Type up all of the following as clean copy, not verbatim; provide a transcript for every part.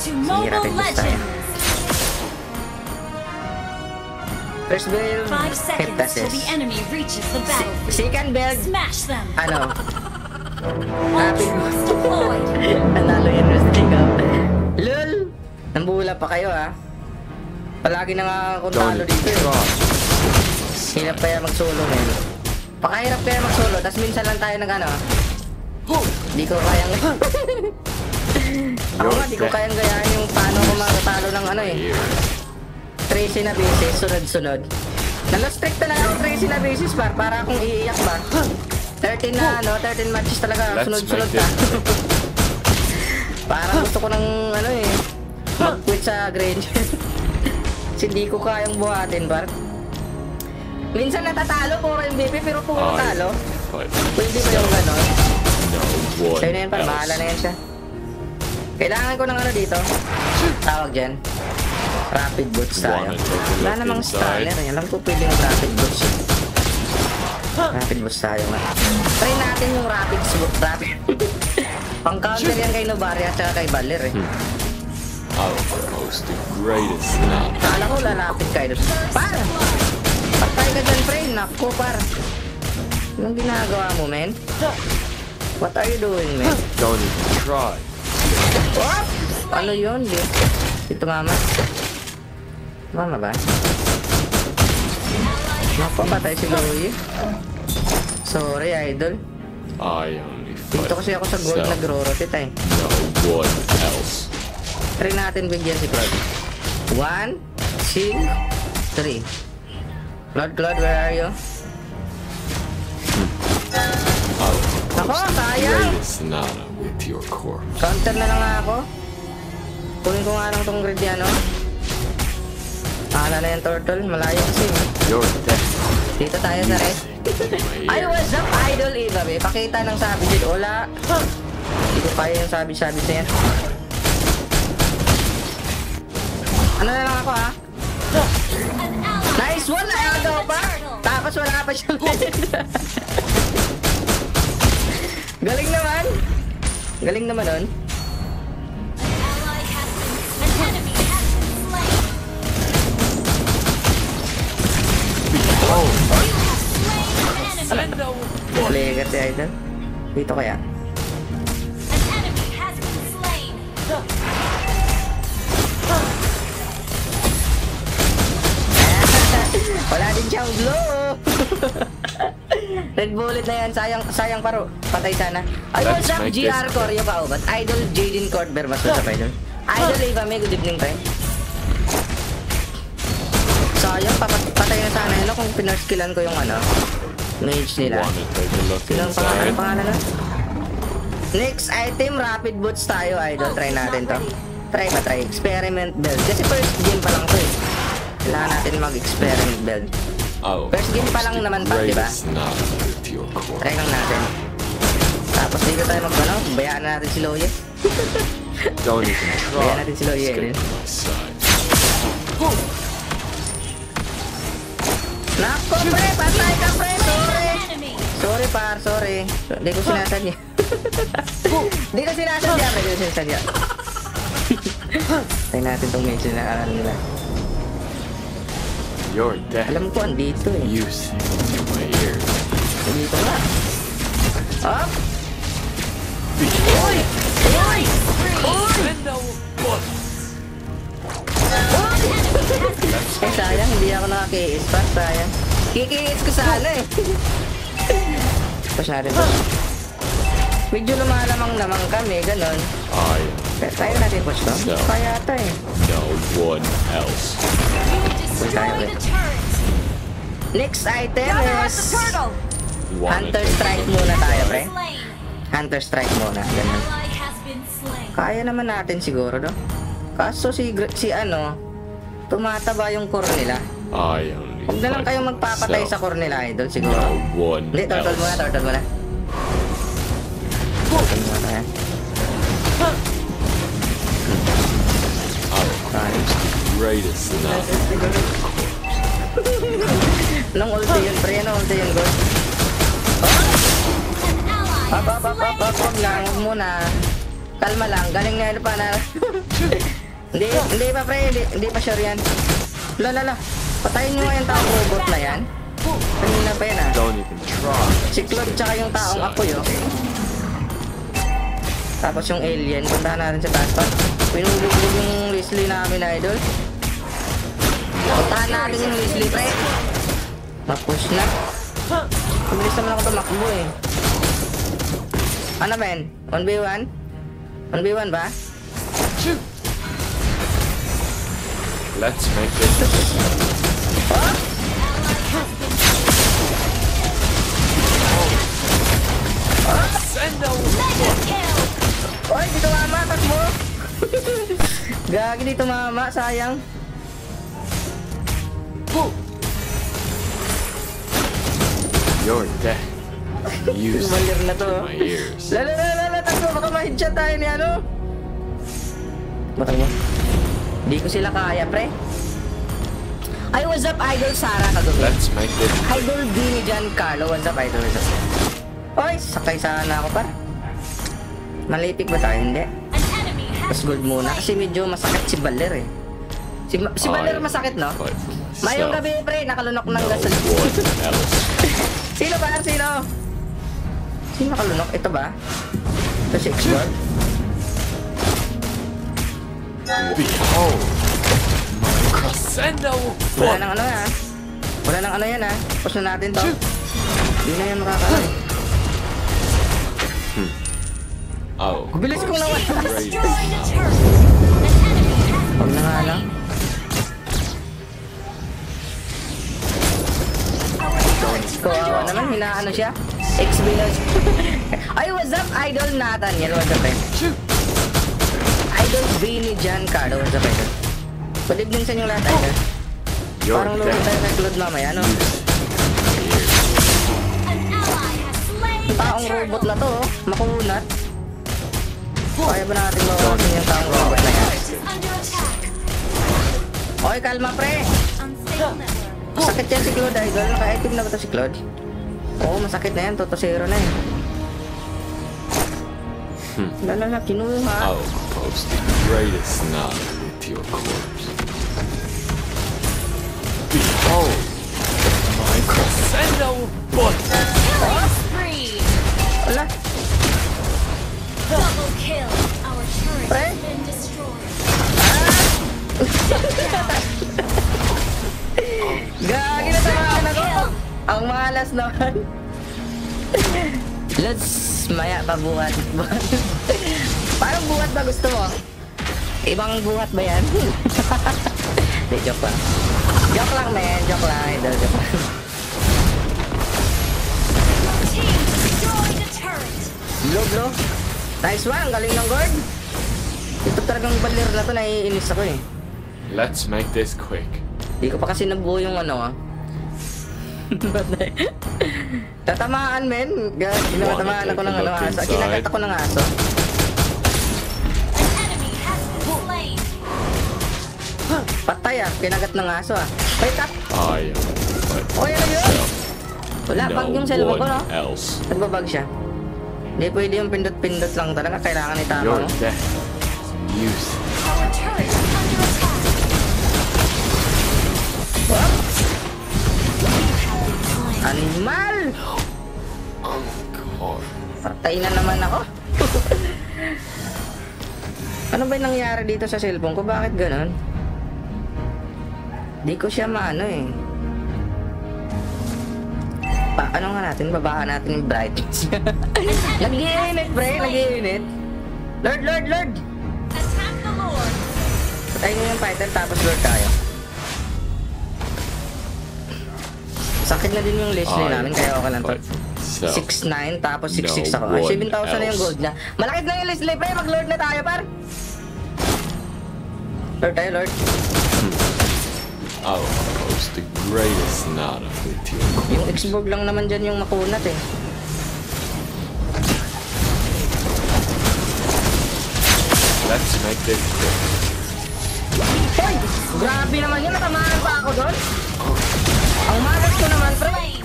Sige, rapid boost tayo. First build, 5 seconds till Hypnosis. the enemy reaches the battlefield. Second build, Smash them. ano? Rapid Ultra boost. deployed. Nanalo yun, Rustic up. Lul! Nambula pa kayo, ha? Palagi na nga akong talo dito, eh. Hirap kaya mag-solo, men. Pakahirap kaya mag-solo, tas minsan lang tayo nag ano. Di ko kayang... Ako nga, di ko kayang gayahin yung paano ko matatalo ng ano, eh. Tracy na basis, sunod-sunod. Nalostrick talaga ako Tracy na basis, para akong iiyak ba. 13 na, ano, 13 matches talaga, sunod-sunod ka. Parang gusto ko ng, ano eh, mag-quit sa Granger. Kasi di ko kayang buhatin, par. Minsan natatalo, puro MVP, pero puro talo. Pwede ba yung gano'n? Sa'yo na yan, par, bahala na yan siya. Kailangan ko ng ano dito. Tawag dyan. Rapid boots tayo. Wala namang stunner eh. Alam ko pwede yung rapid boots. Rapid boots tayo nga. Try natin yung rapid boots. Pang counter yan kay Novaria at kay Baler eh. Kala ko lalapit kayo. Par! Patay ka dyan, pre. Naku, par. Anong ginagawa mo, men? What are you doing, men? Don't even try. What? Ano yun? Dito, mama. Mama ba? Naku, patay si Louie. Sorry, idol. I only Dito kasi ako sa gold nagro-rotate eh. No one else. Try natin bigyan si Claude. 1, 2, 3. Claude, where are you? Ako, sayang! With your corpse. Counter na lang nga ako. Kunin ko nga lang tong Gridiano. Akala na yung turtle, malayo kasi. You're dead. Dito tayo sa red. Ay, what's up, idol Eva? Pakita ng sabi dito. Wala. Hindi ko kaya yung sabi-sabi na yan. Ano na lang ako, ha? Nice one! Ayaw pa! Tapos wala pa siya. Galing naman! Galing naman nun. Legat si idol. Dito kaya. Wala din siyang blow. Red bullet na yan. Sayang paro. Patay sana. Ay, what's up, GR Coryo pa ubat? Idol Jaden Cordber. Mas what's up, idol? Idol Eva, may good evening tayo. Sayang, patay na sana yun kung pinarskillan ko yung ano, mage nila. Sinong pangalan na? Next item, rapid boots tayo, idol. Try natin to. Try. Experiment build. Kasi first game pa lang to eh. Kailangan natin mag-experiment build. First game pa lang naman pa, diba? Try lang natin. Tapos dito tayo mag-ano, bayaan na natin si Loye. Bayaan natin si Loye. Nako, pre! Patay ka, pre! Sorry! Sorry, par. Sorry. Hindi ko sinasadya. Hindi ko sinasadya. Hindi ko sinasadya. Tayo natin itong medyo na aral nila. You're dead. Alam ko, andito eh. You sing in my ears. Andito nga. Up! Uy! Uy! Uy! Eh, sayang, hindi ako naka-KS pa, sayang. Kikis ko sana eh. Push natin to. Medyo lumalamang-lamang kami, ganon. Pero tayo natin push to. Kaya ata eh. No one else. Push tayo ulit. Next item is Hunter Strike muna tayo, pre. Hunter Strike muna, ganon. Kaya naman natin siguro, no? Kaso si ano, tumataba yung core nila. Huwag na lang kayong magpapatay sa core nila, idol, siguro. Hindi, turtle muna. Turtle muna tayo. Anong ulti yun, pre? Anong ulti yun, God? Up, lang muna. Kalma lang, galing na ano pa na. Hindi pa pre, hindi pa sure yan. Lala, patayin nyo nga yung taong robot na yan. Kanina pa yan ah. Don't even try. Si Claude tsaka yung taong apoy oh. Tapos yung alien, puntahan natin sa taas pa. Pinubugbog yung Leslie namin idol. Puntahan natin yung Leslie pre. Mapush na. Mabilis naman ako tumakbo eh. Ano men? 1v1? 1v1 ba? Let's make this. Oh? Send them. Oy, di tumama, takbo! Gagi, di tumama, sayang. You're dead. Use Malir na to. my ears. Lala, takbo, baka ma-headshot tayo ni ano. Batang mo. Di ko sila kaya, pre. Ay, what's up, Idol Sarah kagabi? Let's make this. Idol Dini Giancarlo, what's up, Idol? What's up? Oy, sakay sana ako, par. Malipig ba tayo? Hindi. An enemy has Mas good muna kasi medyo masakit si Baler eh. Si Baler masakit, no? Fight for myself. Mayong gabi, pre, nakalunok ng No gasol. one else. Sino ba? Sino? Sino nakalunok? Ito ba? Ito si Xboard? Behold my crescendo. Wala nang ano yan, ha? Wala nang ano yan, ha? Push na natin to. Hindi na yan makakala. Oh, Bilis kong nawala. great. destroyed a turret. An enemy has Huwag na nga lang. our turret is Kawawa under naman, attack. hinaano siya. X-Bilas. Ay, what's up, Idol Nathaniel? What's up, eh? Idol Vinny Giancarlo. What's up, Idol? Good evening sa inyong lahat, Idol. You're Parang lolo tayo dead. kay Claude mamaya, no? An ally has slain Taong the robot turtle. na to, oh. Makunat. Kaya ba natin bawasan yung taong robot na yan? Turret is under attack. Okay, kalma, pre. Unstable network. Sakit yan si Claude, Idol. Naka-item na ba ito si Claude? Oo, masakit na yan. Toto-zero na yan. Lala, kinuha. I'll post the greatest knot into your corpse. Behold my crescendo button. Killing spree. Wala. Double kill. Our turret Pre? has been destroyed. Gagi na tamaan ako. Ang malas naman. Let's maya pa buhat. Parang buhat ba gusto mo? Ibang buhat ba yan? Di, joke lang. Joke lang, man. Joke lang. Idol, joke lang. Team destroyed a turret. Blow. Nice one. Galing ng guard. Ito talagang balir na to. Naiinis ako eh. Let's make this quick. Di ko pa kasi nabuo yung ano ah. Tatamaan men. Ginatamaan ako ng ano aso. Kinagat ako ng aso. An enemy has been slain. Patay ah. Kinagat ng aso ah. Wait up. I am fight for Oy, ano yun? myself. Wala, bag yung cellphone ko no. one else. Nagbabag siya. Hindi pwede yung pindot-pindot lang talaga. Kailangan itama You're mo. dead. Use. Our turret is under attack. What? You have been slain. Animal! Encore. Patay na naman ako. Ano ba yung nangyari dito sa cellphone ko? Bakit ganun? Di ko siya maano eh. Ano nga natin? Babaan natin yung brightness. Nag-i-init, pre. Nag-i-init. Lord! Attack the Lord. Patayin nyo yung fighter tapos Lord tayo. Sakit na din yung Leslie namin kaya okay lang to. fight for myself. 6'9 tapos 6'6 ako. No Ay, one 7,000 na yung else. gold niya. Malakit na yung Leslie, pre. Mag-Lord na tayo, par. Lord tayo, Lord. I'll post the greatest knot into your corpse. Yung Xbox lang naman dyan yung makunat eh. Let's make this quick. Hoy! Grabe naman yun. Natamaan pa ako doon. Ang malas ko naman, pre. Slain.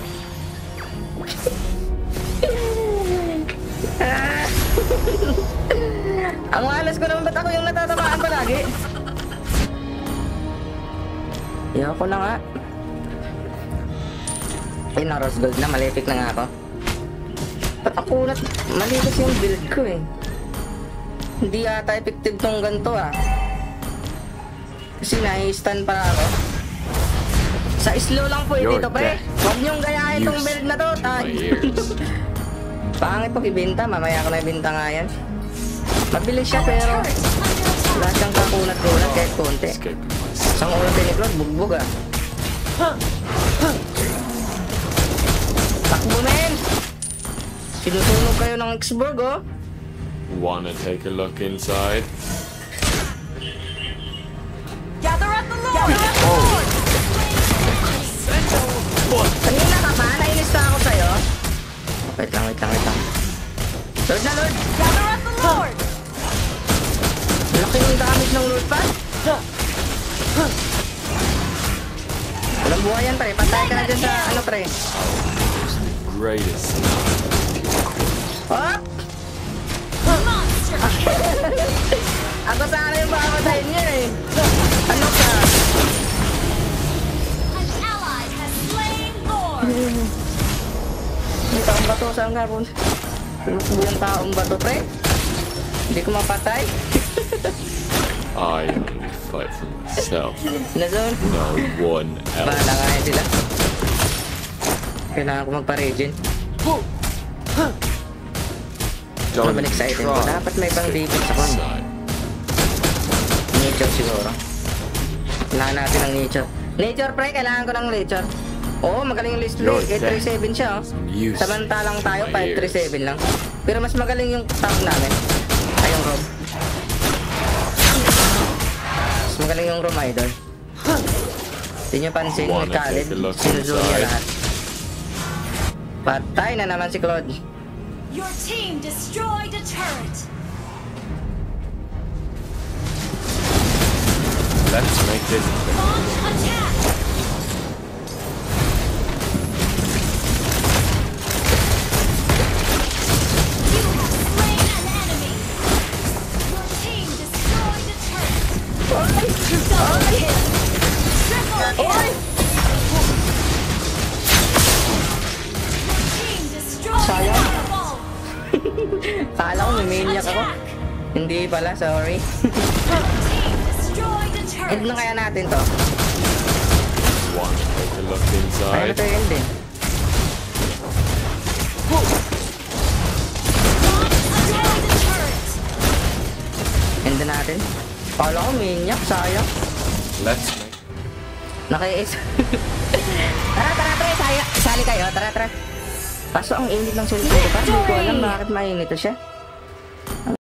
Ang malas ko naman, ba't ako yung natatamaan palagi? Ayoko na nga. Ay, na-rose gold na. Malipik na nga ako. Ba't ako mali kasi yung build ko eh. Hindi yata effective tong ganito ah. Kasi nai-stun pa ako. Sa slow lang po dito pre. Huwag niyong gayahin tong build na to. Pangit pag ibenta. Mamaya ko na ibenta nga yan. Mabilis siya pero wala siyang kakunat-kunat kahit konti. Isang ulti ni Claude, bugbog ah. Takbo men! Sinusunog kayo ng Xborg oh. Wanna take a look inside? Gather at the Lord! Kanina ka ba? Nainis na ako sa'yo. Wait lang. Lord na Lord! Gather at the Lord! Laki yung damage ng Lord pa. Walang buhay yan pre. Patay ka na dyan sa ano pre. Greatest. Oh! Monster! Ako sana yung makakatayin niya eh. Ano ka? An ally has slain Lord! May taong bato saan ka po? Tumakbo yung taong bato pre. Hindi ko mapatay. I only fight for myself. Nazon. No one Bahala else. nga yan sila. Kailangan ko magpa-regen. Don't Mabalik sa item ko. try Dapat may pang escape defense ako. inside. Nature siguro. Kailangan natin ng nature. Nature pre, kailangan ko ng nature. Oo, magaling yung list play. 837 siya oh. Use Samantalang tayo, my ears. 537 lang. Pero mas magaling yung tank namin. Ay, yung Rob. Mas magaling yung Rob idol. Hindi nyo pansin, may Wanna Khaled. take a look Sinuzon niya inside? lahat. Patay na naman si Claude. Your team destroyed a turret! Let's make this Launch attack! You have slain an enemy! Your team destroyed a turret! Double kill! Triple kill! Your team destroyed Sayang. another ball! Kala ko may maniac ako. Hindi pala, sorry. Your team destroyed a turret! End na kaya natin to. one. Take a look Kaya na inside. to end eh. Destroyed a turret! End na natin. Kala ko maniac, sayang. Let's make Naka-is. Tara, pre. Sali kayo. Tara. Kaso ang init ng cellphone ko pa. Hindi ko alam bakit mainit to siya.